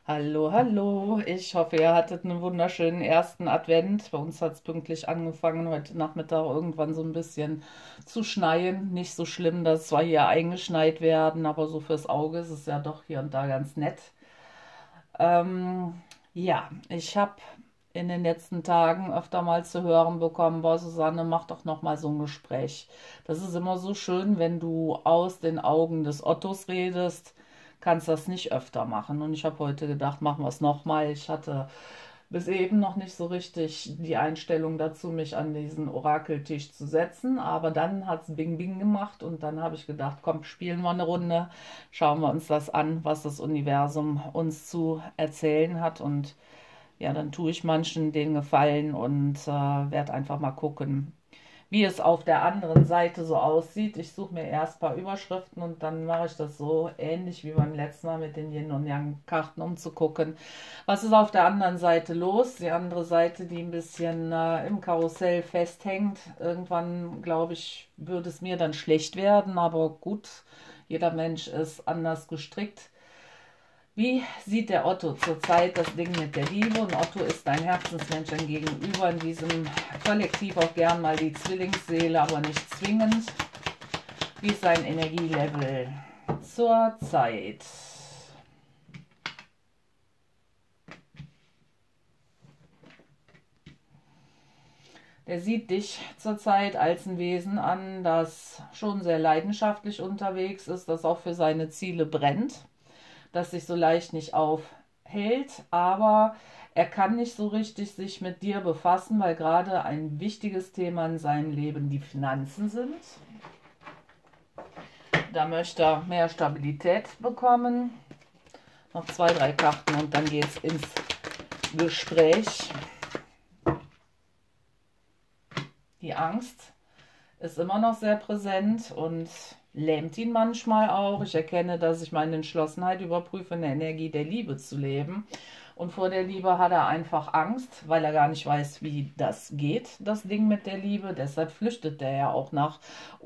Hallo, hallo. Ich hoffe, ihr hattet einen wunderschönen ersten Advent. Bei uns hat es pünktlich angefangen, heute Nachmittag irgendwann so ein bisschen zu schneien. Nicht so schlimm, dass wir hier eingeschneit werden, aber so fürs Auge ist es ja doch hier und da ganz nett. Ähm, ja, ich habe in den letzten Tagen öfter mal zu hören bekommen, boah, Susanne, mach doch noch mal so ein Gespräch. Das ist immer so schön, wenn du aus den Augen des Ottos redest, kannst das nicht öfter machen. Und ich habe heute gedacht, machen wir es noch mal. Ich hatte bis eben noch nicht so richtig die Einstellung dazu, mich an diesen Orakeltisch zu setzen. Aber dann hat es Bing Bing gemacht und dann habe ich gedacht, komm, spielen wir eine Runde, schauen wir uns das an, was das Universum uns zu erzählen hat. Und ja, dann tue ich manchen den Gefallen und werde einfach mal gucken, wie es auf der anderen Seite so aussieht. Ich suche mir erst ein paar Überschriften und dann mache ich das so ähnlich wie beim letzten Mal mit den Yin und Yang Karten, um zu gucken, was ist auf der anderen Seite los. Die andere Seite, die ein bisschen im Karussell festhängt. Irgendwann, glaube ich, würde es mir dann schlecht werden, aber gut, jeder Mensch ist anders gestrickt. Wie sieht der Otto zurzeit das Ding mit der Liebe? Und Otto ist dein Herzensmensch ein Gegenüber, in diesem Kollektiv auch gern mal die Zwillingsseele, aber nicht zwingend. Wie ist sein Energielevel zurzeit? Der sieht dich zurzeit als ein Wesen an, das schon sehr leidenschaftlich unterwegs ist, das auch für seine Ziele brennt, das sich so leicht nicht aufhält, aber er kann nicht so richtig sich mit dir befassen, weil gerade ein wichtiges Thema in seinem Leben die Finanzen sind. Da möchte er mehr Stabilität bekommen. Noch zwei, drei Karten und dann geht es ins Gespräch. Die Angst ist immer noch sehr präsent und lähmt ihn manchmal auch. Ich erkenne, dass ich meine Entschlossenheit überprüfe, in der Energie der Liebe zu leben. Und vor der Liebe hat er einfach Angst, weil er gar nicht weiß, wie das geht, das Ding mit der Liebe. Deshalb flüchtet er ja auch nach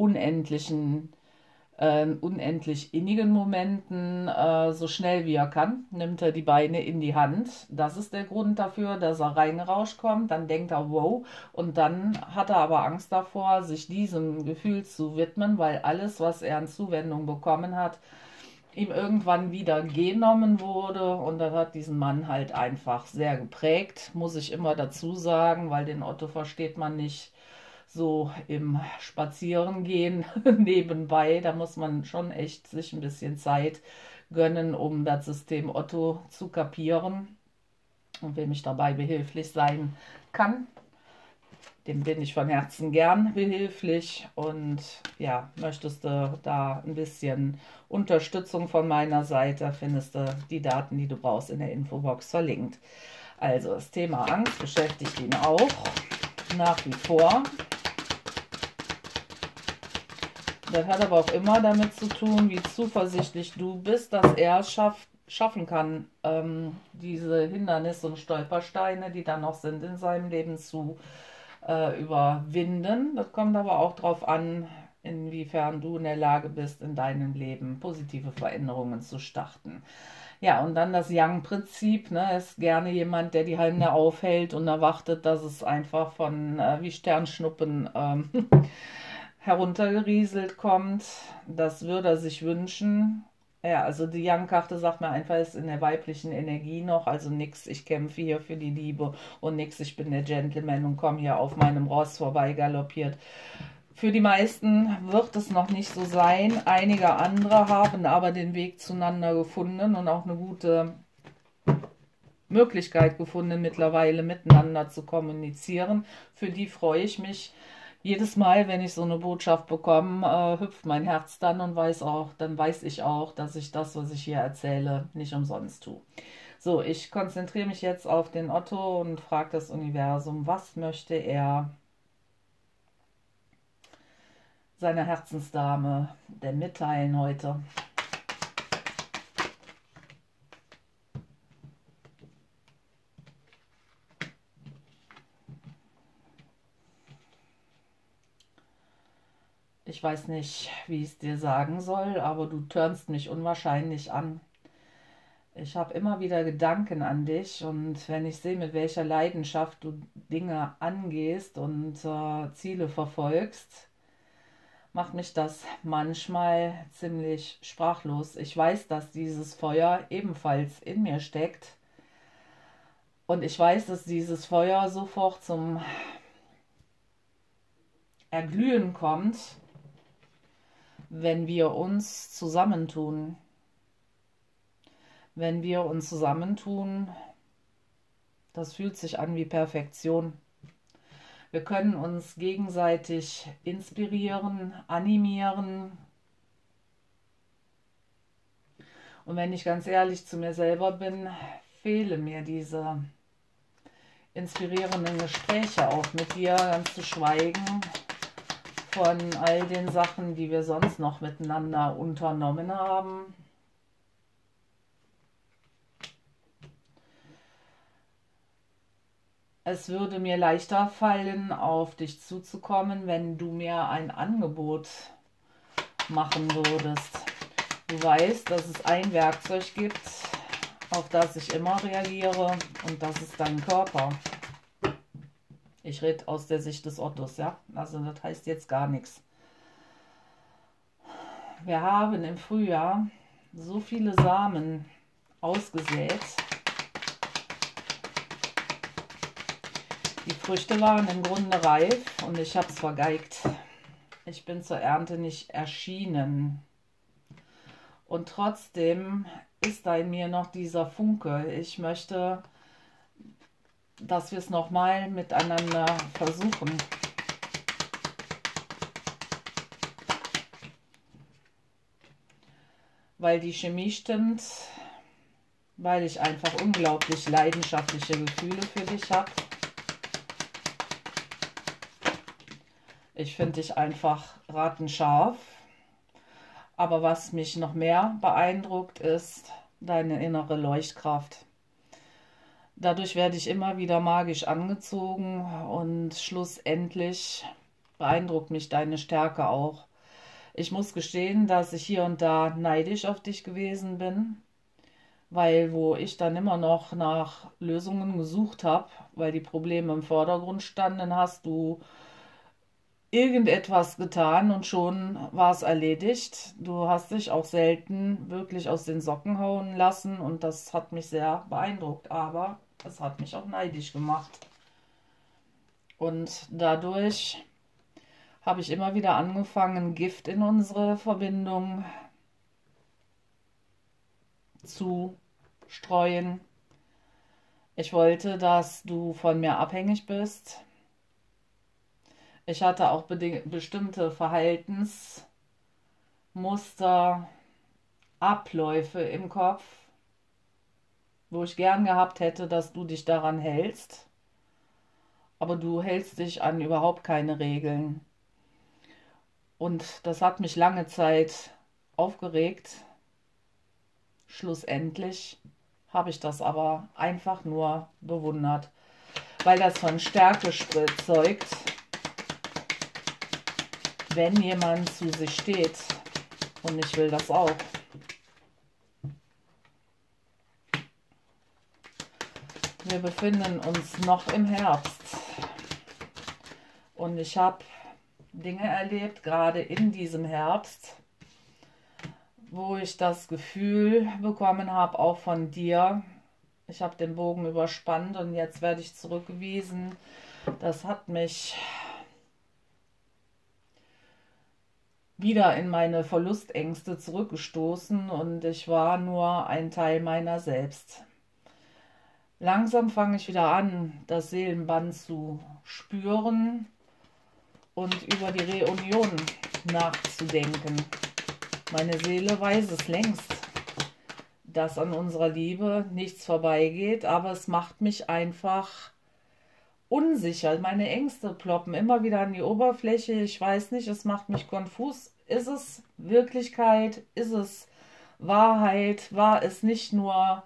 unendlich innigen Momenten, so schnell wie er kann, nimmt er die Beine in die Hand. Das ist der Grund dafür, dass er reingerauscht kommt. Dann denkt er, wow, und dann hat er aber Angst davor, sich diesem Gefühl zu widmen, weil alles, was er an Zuwendung bekommen hat, ihm irgendwann wieder genommen wurde. Und das hat diesen Mann halt einfach sehr geprägt, muss ich immer dazu sagen, weil den Otto versteht man nicht so im Spazierengehen nebenbei. Da muss man schon echt sich ein bisschen Zeit gönnen, um das System Otto zu kapieren. Und wem ich dabei behilflich sein kann, dem bin ich von Herzen gern behilflich. Und ja, möchtest du da ein bisschen Unterstützung von meiner Seite, findest du die Daten, die du brauchst, in der Infobox verlinkt. Also das Thema Angst beschäftigt ihn auch nach wie vor. Das hat aber auch immer damit zu tun, wie zuversichtlich du bist, dass er es schaffen kann, diese Hindernisse und Stolpersteine, die dann noch sind in seinem Leben, zu überwinden. Das kommt aber auch darauf an, inwiefern du in der Lage bist, in deinem Leben positive Veränderungen zu starten. Ja, und dann das Yang-Prinzip, ne, ist gerne jemand, der die Hände aufhält und erwartet, dass es einfach von wie Sternschnuppen heruntergerieselt kommt. Das würde er sich wünschen. Ja, also die Yang-Karte sagt mir einfach, ist in der weiblichen Energie noch, also nix, ich kämpfe hier für die Liebe und nix, ich bin der Gentleman und komme hier auf meinem Ross vorbei galoppiert. Für die meisten wird es noch nicht so sein. Einige andere haben aber den Weg zueinander gefunden und auch eine gute Möglichkeit gefunden, mittlerweile miteinander zu kommunizieren. Für die freue ich mich. Jedes Mal, wenn ich so eine Botschaft bekomme, hüpft mein Herz dann und dann weiß ich auch, dass ich das, was ich hier erzähle, nicht umsonst tue. So, ich konzentriere mich jetzt auf den Otto und frage das Universum, was möchte er seiner Herzensdame denn mitteilen heute? Ich weiß nicht, wie ich es dir sagen soll, aber du turnst mich unwahrscheinlich an. Ich habe immer wieder Gedanken an dich und wenn ich sehe, mit welcher Leidenschaft du Dinge angehst und Ziele verfolgst, macht mich das manchmal ziemlich sprachlos. Ich weiß, dass dieses Feuer ebenfalls in mir steckt und ich weiß, dass dieses Feuer sofort zum Erglühen kommt, wenn wir uns zusammentun. Wenn wir uns zusammentun, das fühlt sich an wie Perfektion. Wir können uns gegenseitig inspirieren, animieren. Und wenn ich ganz ehrlich zu mir selber bin, fehlen mir diese inspirierenden Gespräche auch mit dir, ganz zu schweigen von all den Sachen, die wir sonst noch miteinander unternommen haben. Es würde mir leichter fallen, auf dich zuzukommen, wenn du mir ein Angebot machen würdest. Du weißt, dass es ein Werkzeug gibt, auf das ich immer reagiere, und das ist dein Körper. Ich rede aus der Sicht des Ottos, ja? Also das heißt jetzt gar nichts. Wir haben im Frühjahr so viele Samen ausgesät. Die Früchte waren im Grunde reif und ich habe es vergeigt. Ich bin zur Ernte nicht erschienen. Und trotzdem ist da in mir noch dieser Funke. Ich möchte, dass wir es nochmal miteinander versuchen. Weil die Chemie stimmt, weil ich einfach unglaublich leidenschaftliche Gefühle für dich habe. Ich finde dich einfach ratenscharf. Aber was mich noch mehr beeindruckt, ist deine innere Leuchtkraft. Dadurch werde ich immer wieder magisch angezogen und schlussendlich beeindruckt mich deine Stärke auch. Ich muss gestehen, dass ich hier und da neidisch auf dich gewesen bin, weil wo ich dann immer noch nach Lösungen gesucht habe, weil die Probleme im Vordergrund standen, hast du irgendetwas getan und schon war es erledigt. Du hast dich auch selten wirklich aus den Socken hauen lassen und das hat mich sehr beeindruckt, aber es hat mich auch neidisch gemacht. Und dadurch habe ich immer wieder angefangen, Gift in unsere Verbindung zu streuen. Ich wollte, dass du von mir abhängig bist. Ich hatte auch bestimmte Verhaltensmuster, Abläufe im Kopf, wo ich gern gehabt hätte, dass du dich daran hältst. Aber du hältst dich an überhaupt keine Regeln. Und das hat mich lange Zeit aufgeregt. Schlussendlich habe ich das aber einfach nur bewundert, weil das von Stärke zeugt, wenn jemand zu sich steht. Und ich will das auch. Wir befinden uns noch im Herbst. Und ich habe Dinge erlebt, gerade in diesem Herbst, wo ich das Gefühl bekommen habe, auch von dir, ich habe den Bogen überspannt und jetzt werde ich zurückgewiesen. Das hat mich wieder in meine Verlustängste zurückgestoßen und ich war nur ein Teil meiner selbst. Langsam fange ich wieder an, das Seelenband zu spüren und über die Reunion nachzudenken. Meine Seele weiß es längst, dass an unserer Liebe nichts vorbeigeht, aber es macht mich einfach unsicher. Meine Ängste ploppen immer wieder an die Oberfläche. Ich weiß nicht, es macht mich konfus. Ist es Wirklichkeit? Ist es Wahrheit? War es nicht nur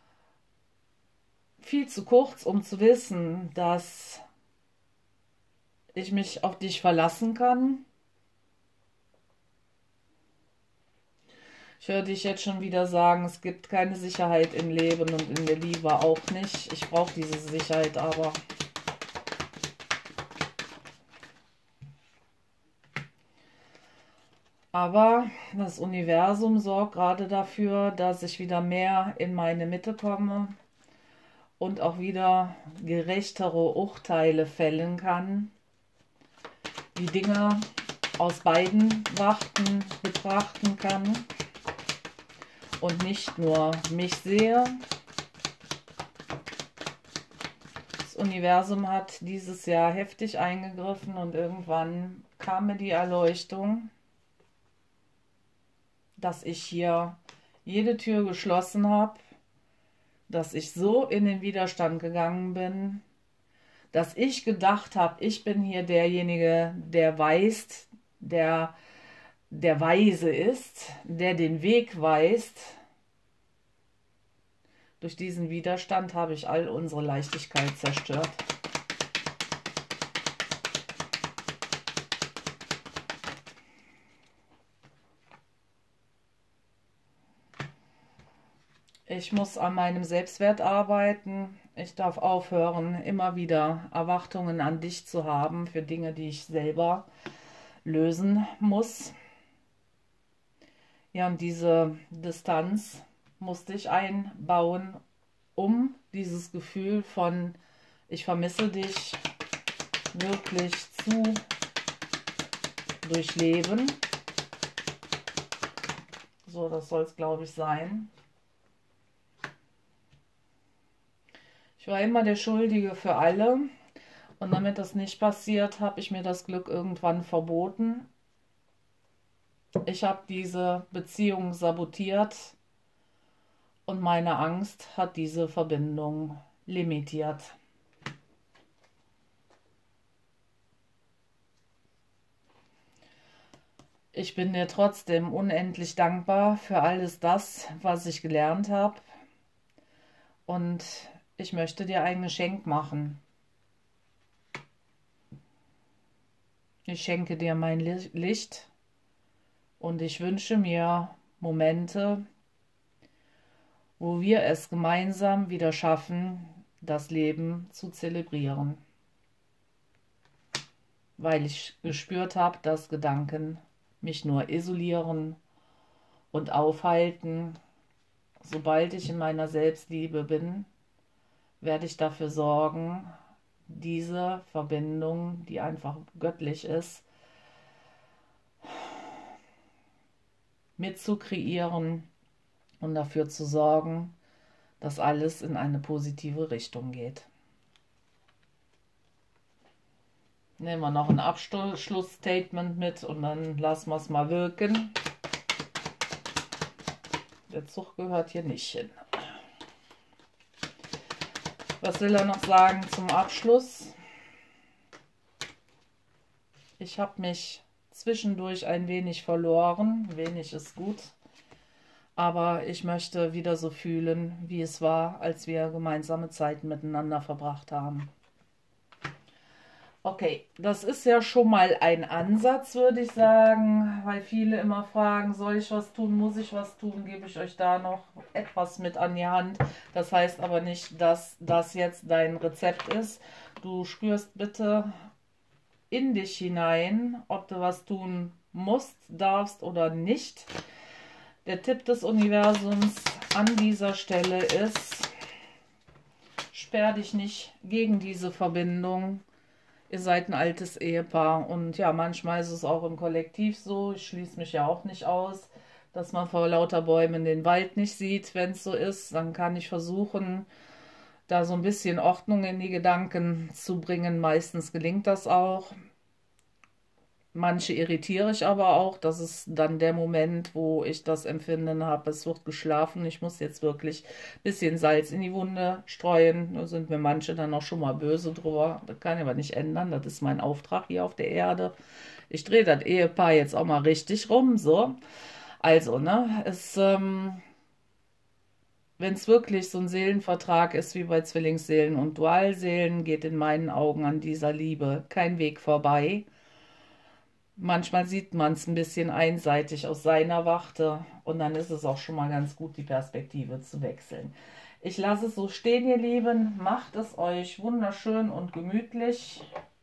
viel zu kurz, um zu wissen, dass ich mich auf dich verlassen kann? Ich höre dich jetzt schon wieder sagen, es gibt keine Sicherheit im Leben und in der Liebe auch nicht. Ich brauche diese Sicherheit aber. Aber das Universum sorgt gerade dafür, dass ich wieder mehr in meine Mitte komme und auch wieder gerechtere Urteile fällen kann, die Dinge aus beiden Warten betrachten kann und nicht nur mich sehe. Das Universum hat dieses Jahr heftig eingegriffen und irgendwann kam mir die Erleuchtung, dass ich hier jede Tür geschlossen habe, dass ich so in den Widerstand gegangen bin, dass ich gedacht habe, ich bin hier derjenige, der weiß, der Weise ist, der den Weg weist. Durch diesen Widerstand habe ich all unsere Leichtigkeit zerstört. Ich muss an meinem Selbstwert arbeiten. Ich darf aufhören, immer wieder Erwartungen an dich zu haben für Dinge, die ich selber lösen muss. Ja, und diese Distanz musste ich einbauen, um dieses Gefühl von ich vermisse dich wirklich zu durchleben. So, das soll es, glaube ich, sein. Ich war immer der Schuldige für alle und damit das nicht passiert, habe ich mir das Glück irgendwann verboten. Ich habe diese Beziehung sabotiert und meine Angst hat diese Verbindung limitiert. Ich bin dir trotzdem unendlich dankbar für alles das, was ich gelernt habe. Und ich möchte dir ein Geschenk machen. Ich schenke dir mein Licht und ich wünsche mir Momente, wo wir es gemeinsam wieder schaffen, das Leben zu zelebrieren. Weil ich gespürt habe, dass Gedanken mich nur isolieren und aufhalten. Sobald ich in meiner Selbstliebe bin, werde ich dafür sorgen, diese Verbindung, die einfach göttlich ist, mitzukreieren und dafür zu sorgen, dass alles in eine positive Richtung geht. Nehmen wir noch ein Abschlussstatement mit und dann lassen wir es mal wirken. Der Zug gehört hier nicht hin. Was will er noch sagen zum Abschluss? Ich habe mich zwischendurch ein wenig verloren. Wenig ist gut. Aber ich möchte wieder so fühlen, wie es war, als wir gemeinsame Zeiten miteinander verbracht haben. Okay, das ist ja schon mal ein Ansatz, würde ich sagen, weil viele immer fragen, soll ich was tun, muss ich was tun, gebe ich euch da noch etwas mit an die Hand. Das heißt aber nicht, dass das jetzt dein Rezept ist. Du spürst bitte in dich hinein, ob du was tun musst, darfst oder nicht. Der Tipp des Universums an dieser Stelle ist, sperr dich nicht gegen diese Verbindung. Ihr seid ein altes Ehepaar und ja, manchmal ist es auch im Kollektiv so, ich schließe mich ja auch nicht aus, dass man vor lauter Bäumen den Wald nicht sieht. Wenn es so ist, dann kann ich versuchen, da so ein bisschen Ordnung in die Gedanken zu bringen. Meistens gelingt das auch. Manche irritiere ich aber auch. Das ist dann der Moment, wo ich das Empfinden habe, es wird geschlafen. Ich muss jetzt wirklich ein bisschen Salz in die Wunde streuen. Da sind mir manche dann auch schon mal böse drüber. Das kann ich aber nicht ändern. Das ist mein Auftrag hier auf der Erde. Ich drehe das Ehepaar jetzt auch mal richtig rum. So. Also, ne, wenn es wirklich so ein Seelenvertrag ist wie bei Zwillingsseelen und Dualseelen, geht in meinen Augen an dieser Liebe kein Weg vorbei. Manchmal sieht man es ein bisschen einseitig aus seiner Warte und dann ist es auch schon mal ganz gut, die Perspektive zu wechseln. Ich lasse es so stehen, ihr Lieben. Macht es euch wunderschön und gemütlich.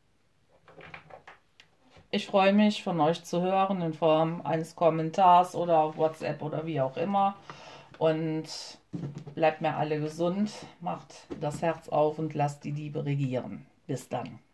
Ich freue mich, von euch zu hören in Form eines Kommentars oder auf WhatsApp oder wie auch immer. Und bleibt mir alle gesund, macht das Herz auf und lasst die Liebe regieren. Bis dann.